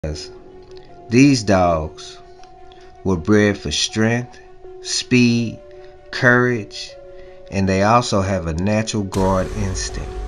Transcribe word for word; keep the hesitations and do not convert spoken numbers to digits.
These dogs were bred for strength, speed, courage, and they also have a natural guard instinct.